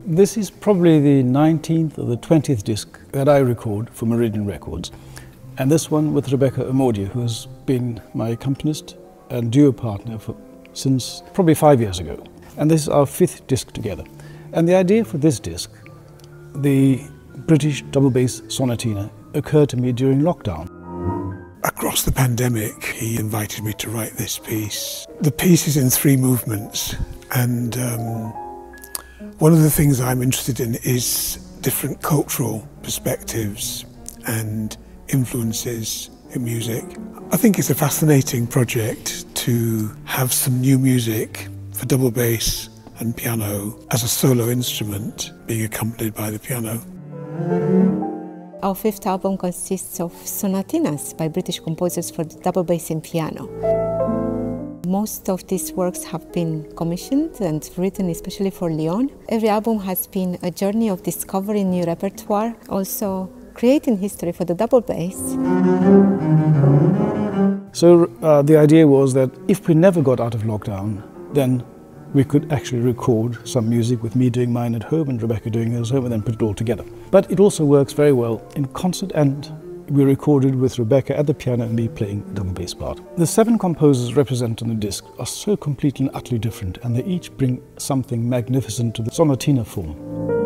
This is probably the 19th or the 20th disc that I record for Meridian Records. And this one with Rebeca Omordia, who has been my accompanist and duo partner since probably 5 years ago. And this is our 5th disc together. And the idea for this disc, the British double bass Sonatina, occurred to me during lockdown. Across the pandemic, he invited me to write this piece. The piece is in 3 movements, and one of the things I'm interested in is different cultural perspectives and influences in music. I think it's a fascinating project to have some new music for double bass and piano as a solo instrument being accompanied by the piano. Our 5th album consists of sonatinas by British composers for the double bass and piano. Most of these works have been commissioned and written especially for Lyon. Every album has been a journey of discovering new repertoire, also creating history for the double bass. So the idea was that if we never got out of lockdown, then we could actually record some music with me doing mine at home and Rebeca doing hers at home, and then put it all together. But it also works very well in concert, and we recorded with Rebeca at the piano and me playing the double bass part. The 7 composers represented on the disc are so completely and utterly different, and they each bring something magnificent to the Sonatina form.